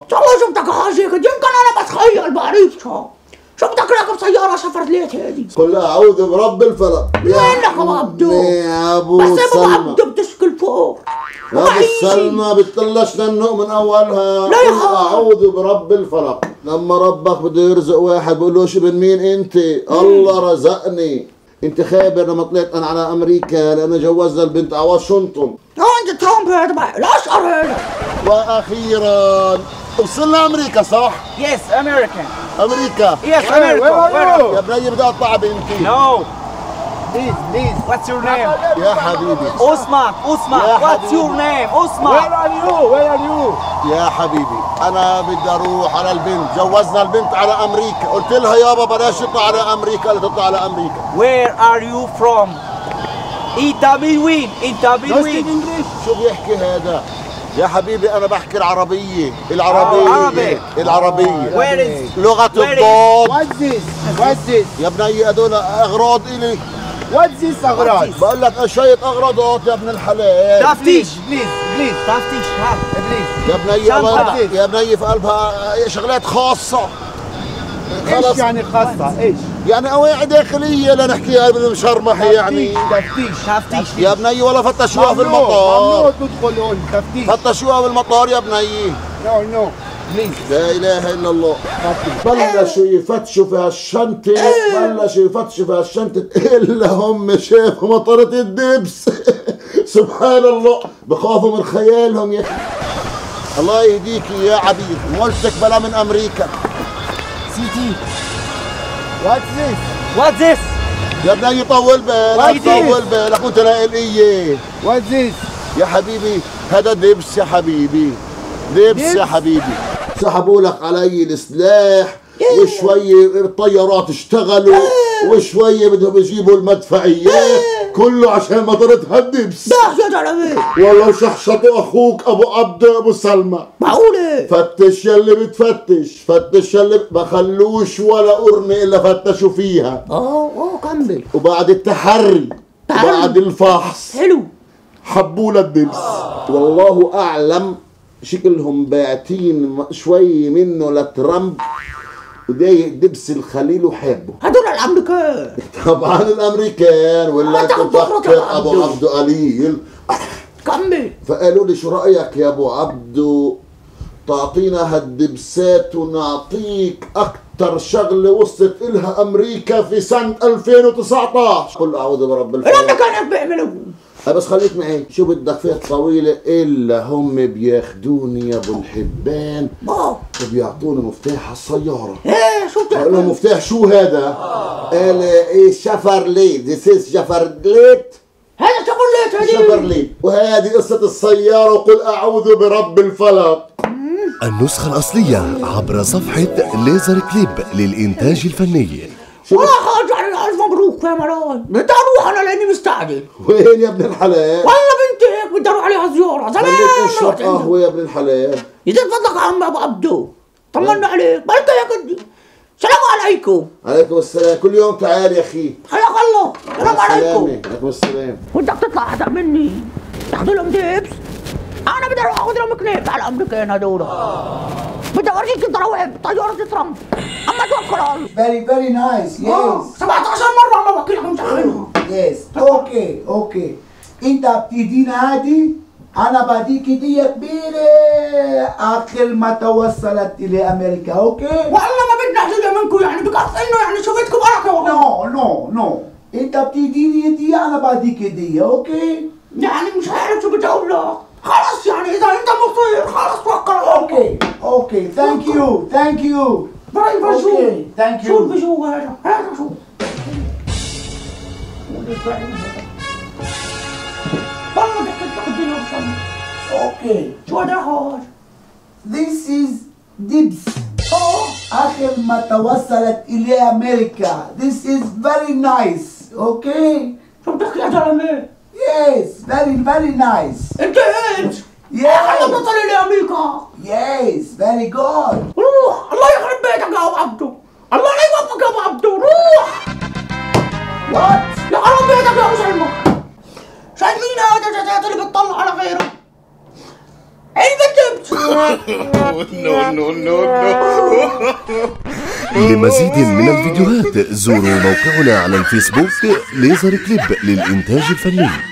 والله شفتك حاجة كده، يمكن انا بتخيل بعرفش. شفتك راكب سيارة سفر ليت هادي. قل اعوذ برب الفلق. وينك يا ابو عبدو؟ يا ابو بس ابو سلمى، عبدو بتشكل فوق. يا ابو سلمى بتطلشنا النوم من اولها. لا يا قل اعوذ برب الفلق. لما ربك بده يرزق واحد بقول له ابن مين انت؟ الله رزقني. انت خابر لما طلعت انا على امريكا لانه جوزنا البنت على واشنطن. انت ترامب هذا بقى الاشقر هذا. واخيرا وصلنا امريكا صح؟ Yes, American. امريكا. Yes, America. يا بني بدي اطلع بنتي. No. Please. What's your name? يا حبيبي. Osman. يا What's حبيبي. your name? Osman. Where are you? يا حبيبي انا بدي اروح على البنت، جوزنا البنت على امريكا، قلت لها يابا بلاش تطلع على امريكا، قالت تطلع على امريكا. Where are you from? انت من وين؟ شو بيحكي هذا؟ يا حبيبي انا بحكي العربية. العربية. Where is? لغة الضاد. What's this? يا بني هدول اغراض الي. What's this أغراض؟ بقول لك شوية اغراضات يا ابن الحلال. تفتيش. Please. تفتيش. Please. يا بني الله يرضى، يا بني في قلبها شغلات خاصة. إيش يعني خاصة؟ إيش؟ يعني أواعي داخلية لنحكيها بالمشرمح يعني. تفتيش. يا بني والله فتشوها في المطار. ممنوع تدخلون تفتيش. فتشوها بالمطار يا بني. No. Please. لا إله إلا الله. بلشوا يفتشوا في هالشنطة، إلا هم شافوا مطرة الدبس. سبحان الله، بخافوا من خيالهم يا أخي. الله يهديك يا عبيد، مولتك بلا من أمريكا. سيتي. What's this? يا بني طول بالك وانت لاقي اياه. What's this? يا حبيبي هذا دبس يا حبيبي. يا حبيبي سحبوا لك علي السلاح وشوية الطيارات اشتغلوا وشوية بدهم يجيبوا المدفعيات كله عشان مطرتها الدبس. والله شحشطوا اخوك ابو عبد ابو سلمى. معقولة؟ فتش يلي فتش يلي ما خلوش ولا قرنة الا فتشوا فيها. كمل. وبعد التحري وبعد الفحص حلو حبوا للدبس. والله اعلم شكلهم باعتين شوي منه لترامب وضايق دبس الخليل وحبه. هدول الامريكان. طبعا الامريكان ولا انت مفكر ابو عبدو قليل. كمل. فقالوا لي شو رايك يا ابو عبدو تعطينا هالدبسات ونعطيك اكثر شغله وصلت الها امريكا في سنه 2019. قل اعوذ برب الفلق. الامريكان هيك بيعملوا. بس خليك معي، شو بدك فيه طويلة إلا هم بياخدوني يا أبو الحبان وبيعطوني مفتاح السيارة. شو بتحكي؟ بقول له مفتاح شو هذا؟ قال إيه شفرليت، ذيس إز شفرليت. هذا شفرليت وهذه قصة السيارة وقل أعوذ برب الفلق. النسخة الأصلية عبر صفحة ليزر كليب للإنتاج الفني. والله خارج ألف مبروك يا مروان. بدي أروح أنا لأني مستعجل. وين يا ابن الحلال؟ والله بنتي هيك بدي أروح عليها زيارة. زمان خليك اشرب قهوة يا ابن الحلال. يزيد فضلك يا عم أبو عبدو. طمنا عليك، بركة يا قدي. السلام عليكم. عليكم السلام، كل يوم تعال يا أخي. حياك الله، السلام عليكم. عليكم السلام. بدك تطلع حدا مني تاخذوا لهم دبس؟ أنا بدي أروح آخذ لهم كليب على الأمريكان هذول. بدي أورجيك الضراوح بطيارة ترامب. أما توكل على الله. Very nice. Yes. 17 مرة ما بوكلهم مسخنهم. Yes. Okay. أنت بتدينا هادي أنا بديك هدية كبيرة آخر ما توصلت إلى أمريكا. أوكي؟ والله ما بدنا هدية منكم يعني بكفي إنه يعني شفتكم بركة والله. No. أنت بتديني هدية أنا بديك هدية. أوكي؟ يعني مش عارف شو بدي أقول لك. خلص يعني إذا أنت مصير خلص توكل على الله. Okay. Thank you. Okay. Thank you. شو البجو هذا شو؟ والله بدك تديني بشمس. Okay. شو هذا؟ This is dibs. آخر ما توصلت إلى أمريكا. This is very nice. Okay? شو بتحكي يا زلمة؟ Yes. Very nice. أنت إيش؟ خلينا نوصل إلى أمريكا. Yes. Very good. روح الله يخرب بيتك يا أبو عبدو. الله لا يوفقك يا أبو عبدو. روح. What؟ يخرب بيتك يا أبو سلمى. شايفين هذا الجزات اللي بتطلع على غيره؟ علبة دبس. لمزيد من الفيديوهات زوروا موقعنا على الفيسبوك ليزر كليب للإنتاج الفني.